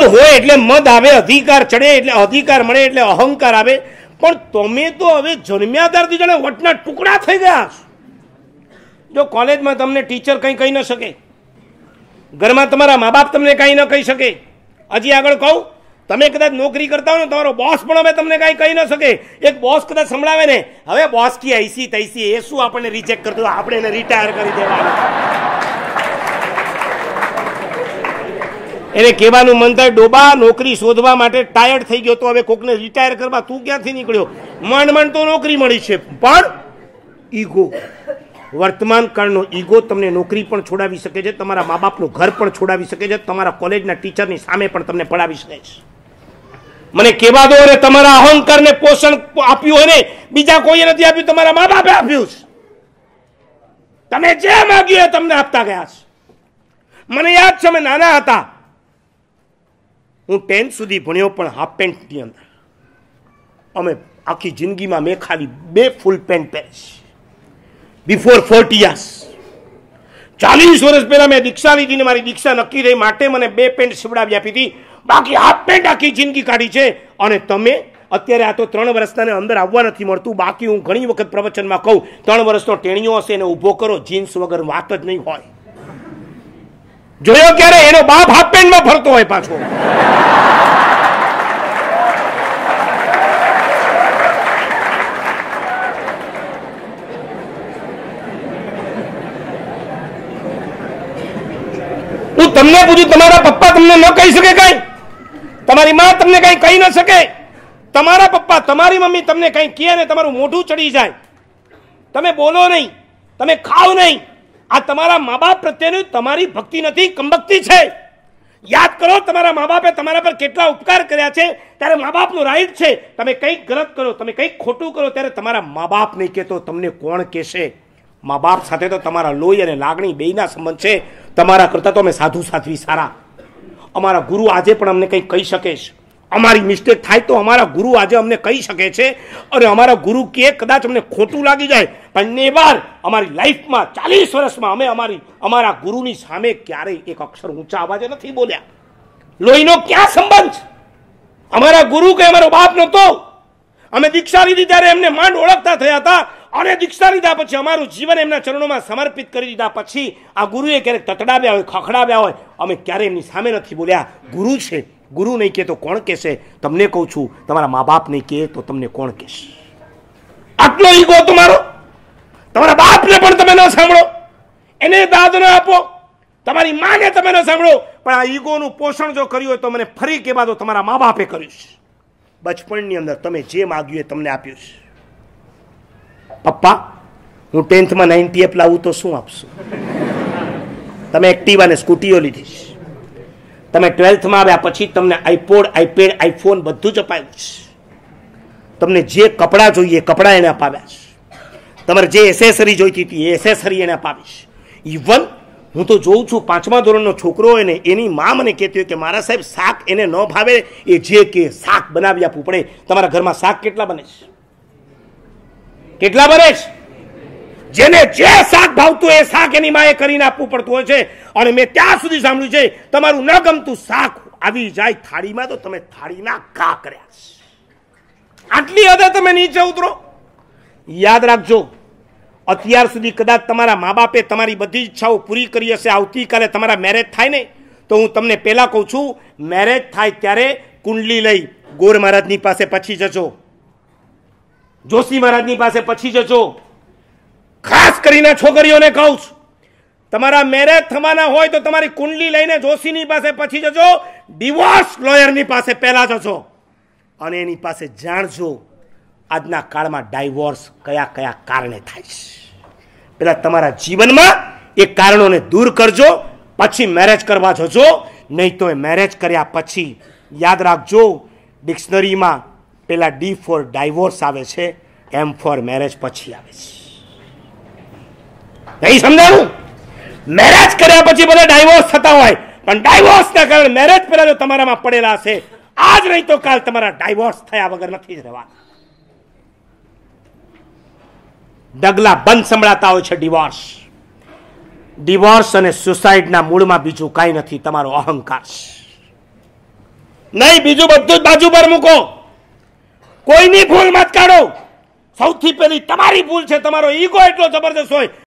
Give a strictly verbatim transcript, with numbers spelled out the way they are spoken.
મદ હોય એટલે મદ આવે, અધિકાર ચડે એટલે અધિકાર મળે એટલે અહંકાર આવે. પણ તમે તો હવે જન્મ્યા ત્યારથી જાણે વટના ટુકડા થઈ ગયા. જો કોલેજમાં તમને ટીચર કંઈ કહી ન શકે, ઘરમાં તમારા મા બાપ તમને કંઈ ન કહી શકે, હજી આગળ કહું, તમે કદાચ નોકરી કરતા હો ને તમારો બોસ પણ હવે તમને કાંઈ કહી ન શકે. એક બોસ કદાચ સંભળાવે ને, હવે બોસ કી ऐसी तैसी, એ શું આપણને રિજેક્ટ કરતું, આપણે એને રિટાયર કરી દેવાનું. એને કહેવાનું મન થાય, ડોબા નોકરી શોધવા માટે ટાયર્ડ થઈ ગયો તો હવે કોકને રિટાયર કરવા તું ક્યાંથી નીકળ્યો? માંડ માંડ તો નોકરી મળી છે, પણ ઈગો, વર્તમાન કાળનો ઈગો તમને નોકરી પણ છોડાવી શકે છે, તમારા મા બાપનું ઘર પણ છોડાવી શકે છે, તમારા કોલેજના ટીચરની સામે પણ તમને પડાવી શકે છે. મને કહેવા દો, અને તમારા અહંકારને પોષણ આપ્યું હોય ને બીજા કોઈએ નથી આપ્યું, તમારા મા બાપે આપ્યું છે. તમે જે માગ્યું એ તમને આપતા ગયા છે. મને યાદ છે, અમે નાના હતા, હું ટેન્થ સુધી ભણ્યો, પણ હાફ પેન્ટની અંદર. અમે આખી જિંદગીમાં મેં ખાલી બે ફૂલ પેન્ટ પહેરી. બિફોર ફોર્ટી યર્સ, ચાલીસ વર્ષ પહેલા મેં દીક્ષા લીધી ને મારી દીક્ષા નક્કી રહી માટે મને બે પેન્ટ સીવડાવી આપી હતી. બાકી હાફ પેન્ટ આખી જિંદગી કાઢી છે. અને તમે અત્યારે આ તો ત્રણ વર્ષના અંદર આવવા નથી મળતું. બાકી હું ઘણી વખત પ્રવચનમાં કહું, ત્રણ વર્ષનો ટેણીઓ હશે એને ઊભો કરો, જીન્સ વગર વાત જ નહીં હોય. જોયો ક્યારે એનો બાપ હાફ પેન્ટમાં ફરતો હોય પાછો? હું તમને પૂછું, તમારા પપ્પા તમને ન કહી શકે કઈ? તમારી માં તમને કઈ કહી ન શકે? તમારા પપ્પા તમારી મમ્મી તમને કઈ કહે ને તમારું મોઢું ચડી જાય, તમે બોલો નહીં, તમે ખાઓ નહીં, આ તમારા મા બાપ પ્રત્યેની તમારી ભક્તિ નથી, કંબક્તિ છે. યાદ કરો, તમારા મા બાપે તમારા પર કેટલા ઉપકાર કર્યા છે. ત્યારે મા બાપનો રાઈટ છે, તમે કંઈક ગલત કરો, તમે કંઈક ખોટું કરો, ત્યારે તમારા મા બાપ નહીં કહેતો, તમને કોણ કહેશે? મા બાપ સાથે તો તમારા લોહી અને લાગણી બેયના સંબંધ છે. તમારા કરતાં તો અમે સાધુ સાધ્વી સારા. અમારા ગુરુ આજે પણ અમને કંઈક કહી શકે છે. અમારી મિસ્ટેક થાય તો અમારા ગુરુ આજે અમને કહી શકે છે. અને અમારા ગુરુ કે કદાચ અમને ખોટું લાગી જાય, પણ નેવાર અમારી લાઈફમાં ચાલીસ વર્ષમાં અમે અમારી અમારા ગુરુની સામે ક્યારેય એક અક્ષર ઊંચા અવાજે નથી બોલ્યા. લોહીનો ક્યાં સંબંધ? અમારા ગુરુ કે અમારો બાપ નહોતો. અમે દીક્ષા લીધી ત્યારે એમને માંડ ઓળખતા થયા હતા, અને દીક્ષા લીધા પછી અમારું જીવન એમના ચરણોમાં સમર્પિત કરી દીધા પછી આ ગુરુએ ક્યારેક તતડાવ્યા હોય, ખખડાવ્યા હોય, અમે ક્યારેય એમની સામે નથી બોલ્યા. ગુરુ છે, ગુરુ નહીં કહે તો કોણ કહેશે? તમને કહું છું, તમારા મા બાપ નહીં કહે તો તમને કોણ કહેશે? આટલો ઈગો તમારો, તમારા બાપને પણ તમે ન સાંભળો, એને દાદ ન આપો, તમારી માને તમે ન સાંભળો. પણ આ ઈગોનું પોષણ જો કર્યું હોય તો મને ફરી કહેવા દો, તમારા મા બાપે કર્યું છે. બચપણની અંદર તમે જે માગ્યું એ તમને આપ્યું છે. પપ્પા, હું ટેન્થમાં નાઇન્ટી એપ લાવું તો શું આપશું? તમે એક્ટિવા ને સ્કૂટીઓ લીધી છે. તમે ટ્વેલ્થમાં આવ્યા પછી તમને આઈપોડ, આઈપેડ, આઈફોન બધું જ અપાયું છે. તમને જે કપડાં જોઈએ કપડાં એને અપાવ્યા છે. તમારે જે એસેસરી જોઈતી હતી એ એસેસરી એને અપાવી છે. ઇવન હું તો જોઉં છું, પાંચમા ધોરણનો છોકરો હોય ને એની મા મને કહેતી હોય કે મારા સાહેબ શાક એને ન ભાવે, એ જે કે શાક બનાવી આપવું પડે. તમારા ઘરમાં શાક કેટલા બને છે? કેટલા બને છે? જેને જે શાક ભાવતું એ શાક એની માએ કરીને આપવું પડતું હોય છે. અને મેં ત્યાં સુધી સાંભળ્યું છે, તમારું ન ગમતું શાક આવી જાય થાળીમાં તો તમે થાળીના ઘા કર્યા છે. આટલી હદે તમે નીચે ઉતરો. યાદ રાખજો, અત્યાર સુધી કદાચ તમારા મા બાપે તમારી બધી ઈચ્છાઓ પૂરી કરી હશે. આવતીકાલે તમારા મેરેજ થાય ને તો હું તમને પહેલા કહું છું, મેરેજ થાય ત્યારે કુંડલી લઈ ગોર મહારાજની પાસે પછી જજો, જોશી મહારાજની પાસે પછી જજો. ખાસ કરીને છોકરીઓને કહું છું, તમારા મેરેજ થવાના હોય તો તમારી કુંડલી લઈને જોશીની પાસે પછી જજો, ડિવોર્સ લોયરની પાસે પહેલા જજો, અને એની પાસે જાણજો આજના કાળમાં ડાયવોર્સ કયા કયા કારણે થાય છે. પેલા તમારા જીવનમાં એ કારણોને દૂર કરજો, પછી મેરેજ કરવા જજો. નહીં તો એ મેરેજ કર્યા પછી યાદ રાખજો, ડિક્શનરીમાં પેલા ડી ફોર ડાયવોર્સ આવે છે, એમ ફોર મેરેજ પછી આવે છે. નહીં સમજાયું? મેરેજ કર્યા પછી બધા ડાયવોર્સ થતા હોય, પણ ડાયવોર્સના કારણે મેરેજ પહેલા જો તમારામાં પડેલા હશે, આજ નહીં તો કાલ તમારા ડાયવોર્સ થયા વગર નથી જ રહેવાના. ડગલા બંધ સંભળાતા હોય છે ડિવોર્સ. ડિવોર્સ અને સુસાઇડના મૂળમાં બીજું કાંઈ નથી, તમારો અહંકાર. નહીં, બીજું બધું જ બાજુ પર મૂકો. કોઈની ભૂલ મત કાઢો. સૌથી પહેલી તમારી ભૂલ છે. તમારો ઈગો એટલો જબરદસ્ત હોય